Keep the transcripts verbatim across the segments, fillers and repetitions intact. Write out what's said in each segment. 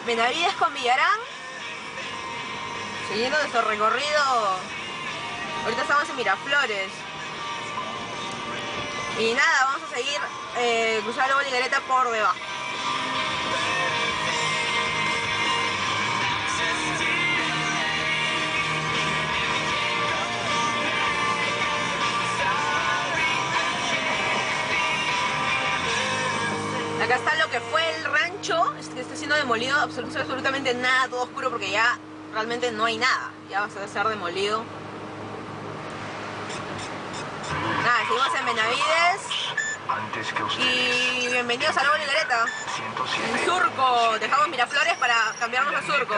Benavides con Villarán. Siguiendo nuestro recorrido. Ahorita estamos en Miraflores. Y nada, vamos a seguir eh, cruzando la Boligareta por debajo. Acá está lo que fue el rancho, es que está siendo demolido, absolut- absolutamente nada, todo oscuro porque ya realmente no hay nada, ya va a ser demolido. Nada, seguimos en Benavides y bienvenidos a la Boligareta. En Surco, dejamos Miraflores para cambiarnos a Surco.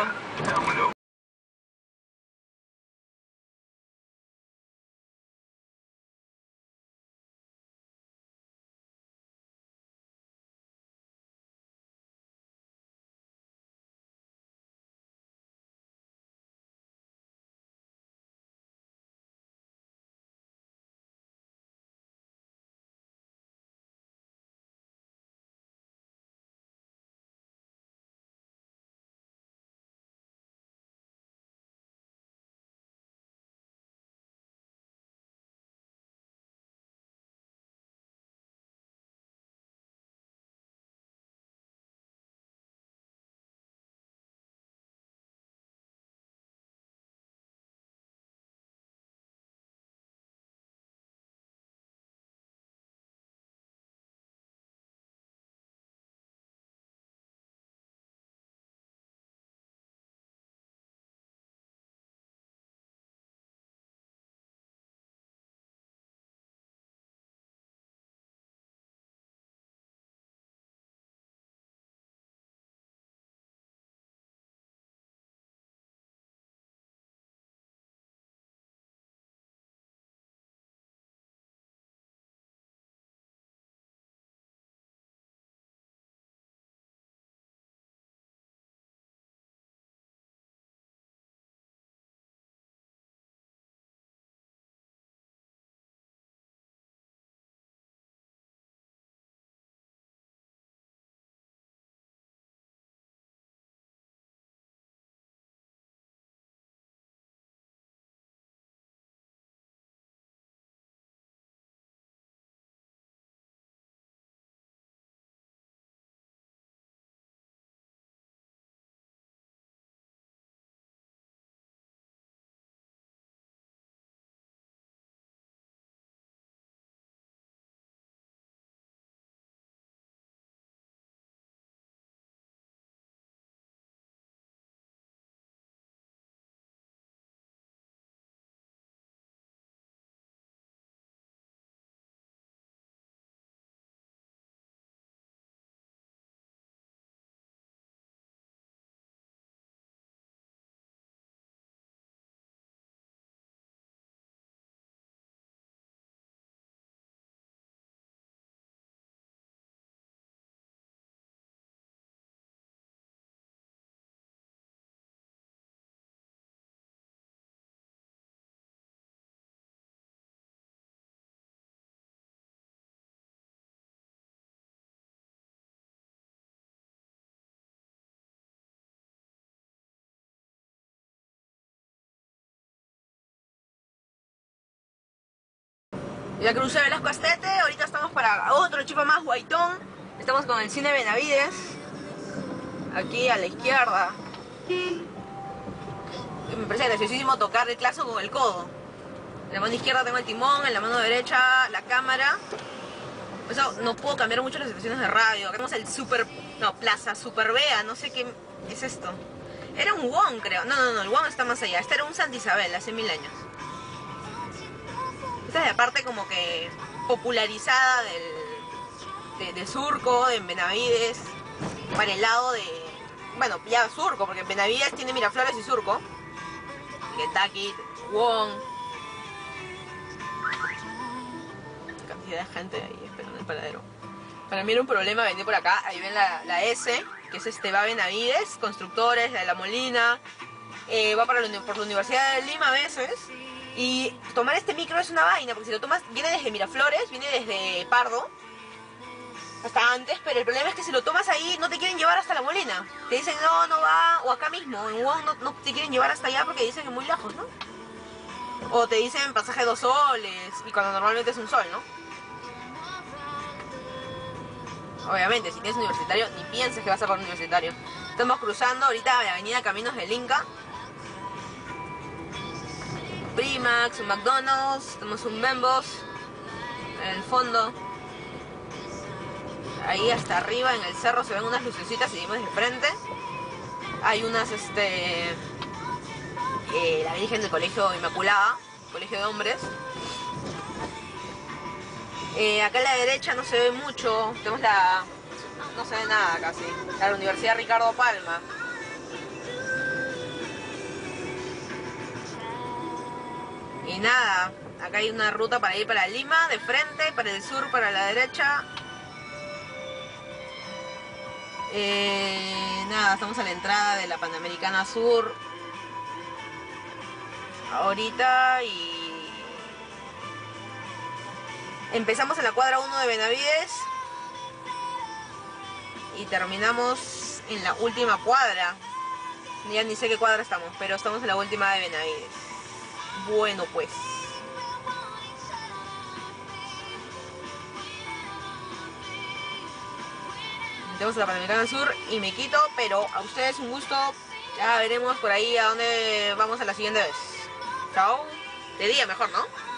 Ya crucé Velasco Astete, ahorita estamos para otro chifa más, Guaitón. Estamos con el cine Benavides. Aquí a la izquierda. Me parece graciosísimo tocar el clazo con el codo. En la mano izquierda tengo el timón, en la mano derecha la cámara. Por eso no puedo cambiar mucho las estaciones de radio. Acá tenemos el Super... No, Plaza Super Bea, no sé qué es esto. Era un Wong, creo. No, no, no, el Wong está más allá. Este era un Santa Isabel, hace mil años. Esta es la parte como que popularizada del, de, de Surco, de Benavides, para el lado de... Bueno, ya Surco, porque Benavides tiene Miraflores y Surco. Kentucky, Wong. Cantidad de gente ahí esperando el paradero. Para mí era un problema venir por acá. Ahí ven la, la S, que es este, va Benavides, Constructores, la de La Molina. Eh, va para la, por la Universidad de Lima a veces. Y tomar este micro es una vaina, porque si lo tomas, viene desde Miraflores, viene desde Pardo. hasta antes, pero el problema es que si lo tomas ahí no te quieren llevar hasta La Molina. Te dicen no, no va, o acá mismo, en Wong no, no te quieren llevar hasta allá porque dicen que es muy lejos, ¿no? O te dicen pasaje dos soles, y cuando normalmente es un sol, ¿no? Obviamente, si tienes universitario, ni pienses que vas a por universitario. Estamos cruzando ahorita la avenida Caminos del Inca. Primax, un McDonald's, tenemos un Bembos en el fondo. Ahí hasta arriba en el cerro se ven unas lucecitas, seguimos de frente. Hay unas, este... Eh, la Virgen del Colegio Inmaculada, colegio de hombres. Eh, acá a la derecha no se ve mucho, tenemos la... no se ve nada casi, la Universidad Ricardo Palma. Y nada, acá hay una ruta para ir para Lima, de frente, para el sur, para la derecha. Eh, nada, estamos a la entrada de la Panamericana Sur ahorita y empezamos en la cuadra uno de Benavides y terminamos en la última cuadra. Ya ni sé qué cuadra estamos, pero estamos en la última de Benavides. Bueno, pues. Tenemos la Panamericana Sur y me quito, pero a ustedes un gusto. Ya veremos por ahí a dónde vamos a la siguiente vez. Chao. De día mejor, ¿no?